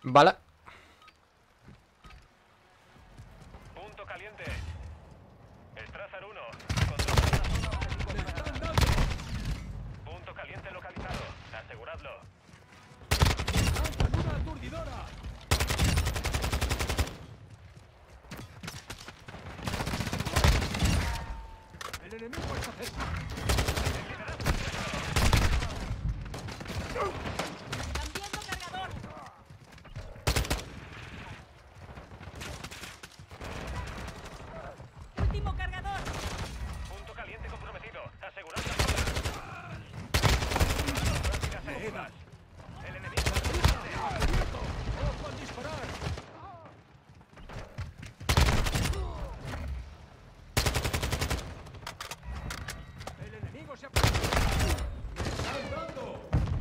Vale. Punto caliente. Strasser 1. Punto caliente localizado. Aseguradlo. ¡Lanzan una aturdidora! El enemigo está cerca. ¡Cambiando cargador! ¡Último cargador! Punto caliente comprometido. Asegurad la zona. El enemigo. ¡Abierto! ¡Ojo al disparar! El enemigo se ha... ¡Me están dando!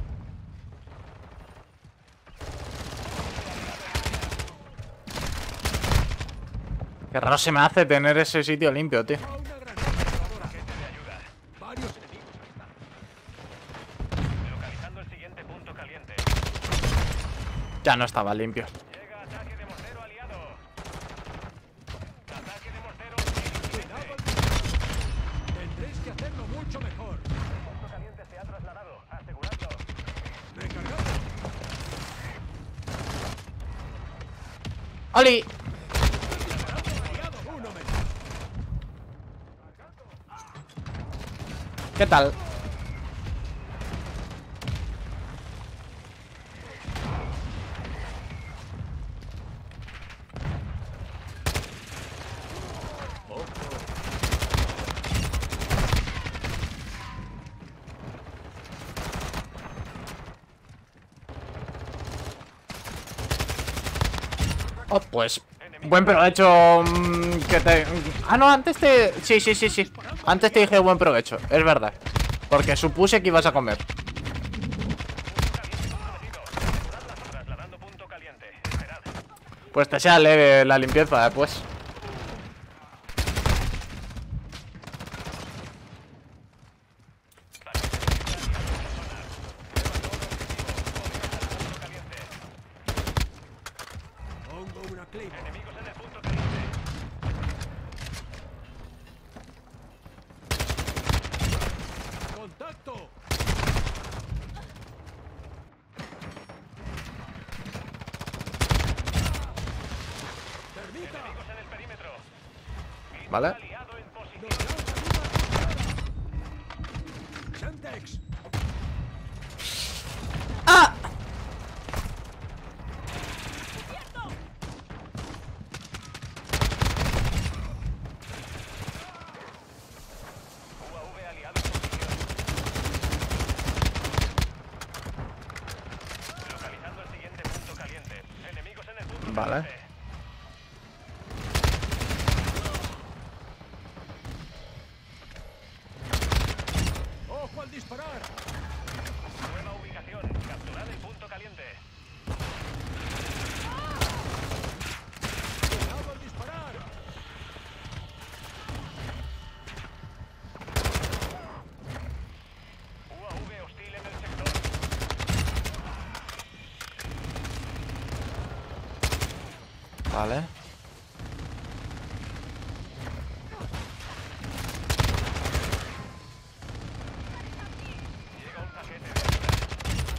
Qué raro se me hace tener ese sitio limpio, tío. ¡A una granada cargadora! Gente de ayuda. Varios enemigos ahí están. Localizando el siguiente punto caliente. Ya no estaba limpio. Llega ataque de mortero aliado. Ataque de mortero. ¡Cuidado al disparar! Tendréis que hacerlo mucho mejor. Punto caliente se ha trasladado. Aseguradlo. ¡Recargado! ¡Oli! ¡Uno menos! ¿Qué tal? Oh, pues buen provecho. Que te... Ah, no, antes te... Sí. Antes te dije buen provecho, es verdad. Porque supuse que ibas a comer. Trasladando punto caliente. Esperad. Pues te sea leve la limpieza, pues. Pongo una claymore. Enemigos en el punto caliente. ¡Contacto! ¡Termita! Enemigos en el perímetro. Vale. Aliado en posición. ¡Nos lanzan una aturdidora! ¡Semtex! ¡Ah! UAV aliado en posición. Localizando el siguiente punto caliente. Enemigos en el punto Vale. caliente. ¡Ojo al disparar! Nueva ubicación. Capturad el punto caliente. ¡Cuidado al disparar! UAV hostil en el sector. Vale. Llega un paquete de ayuda.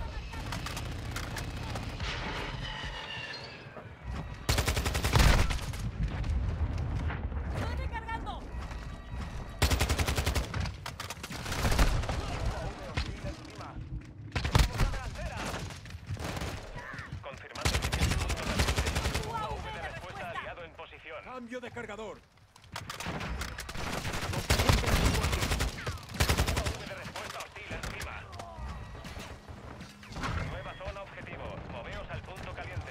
¡Estoy recargando! Confirmando el siguiente punto caliente. UAV de respuesta aliado en posición. ¡Cambio de cargador! UAV de respuesta hostil encima. Nueva zona objetivo. Moveos al punto caliente.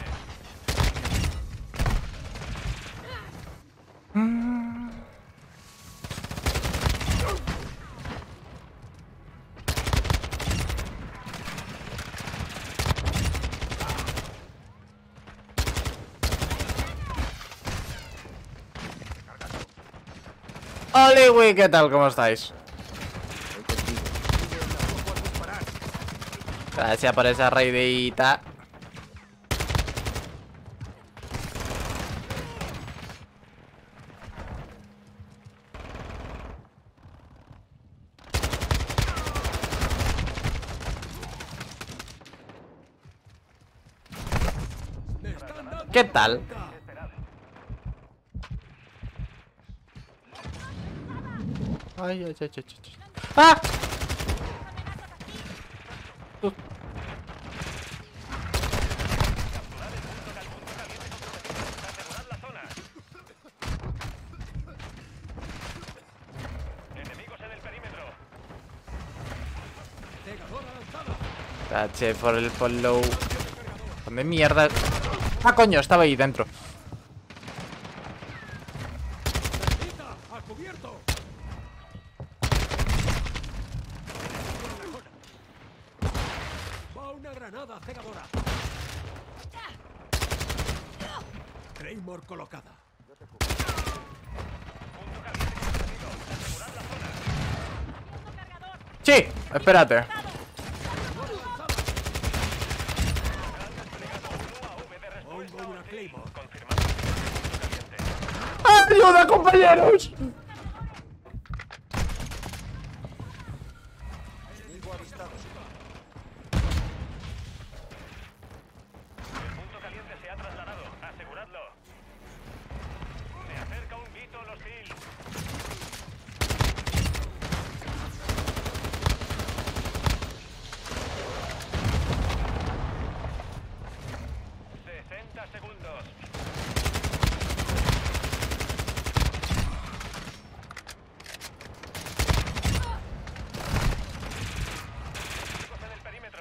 ¡Oli, güey! ¿Qué tal? ¿Cómo estáis? Gracias por esa raidita. ¿Qué tal? Ay, ay, ay, ay, ay. ¡Ah! Enemigos en el perímetro. Cegadora lanzada. Tache por el follow. ¿Dónde mierda? Ah, coño, estaba ahí dentro. Necesita. A cubierto. Va una granada cegadora. Claymore colocada. Sí, espérate. Pongo una Claymore. ¡Ayuda, compañeros! El punto caliente se ha trasladado. Aseguradlo. Se acerca un Vito hostil. Segundos. Enemigos en el perímetro.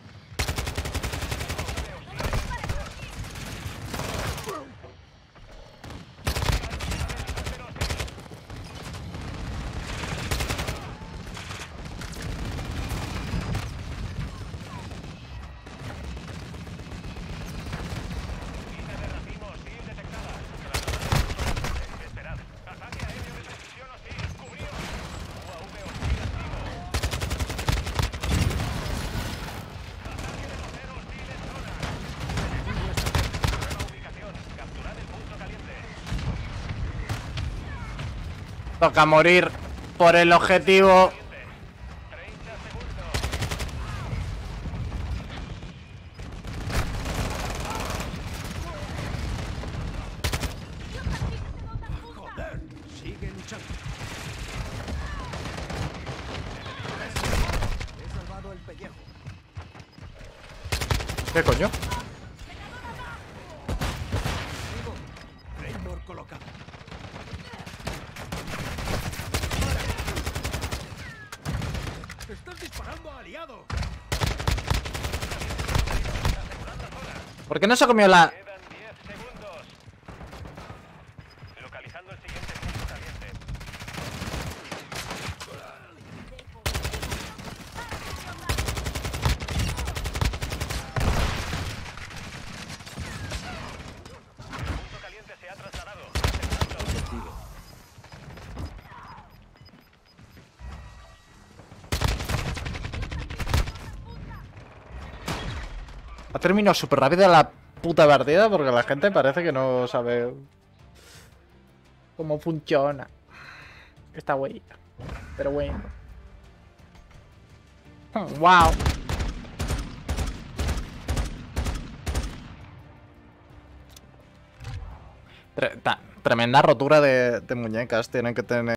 Toca morir por el objetivo. 30 segundos. Joder. Sigue luchando. He salvado el pellejo. ¿Qué coño? Claymore colocada. ¡Estás disparando a aliados! ¿Por qué no se comió la...? Quedan 10 segundos. Localizando el siguiente punto caliente. El punto caliente se ha trasladado. Aseguradlo. Ha terminado súper rápido la puta partida porque la gente parece que no sabe cómo funciona. Está güey. Pero bueno. Wow. Tremenda rotura de muñecas tienen que tener.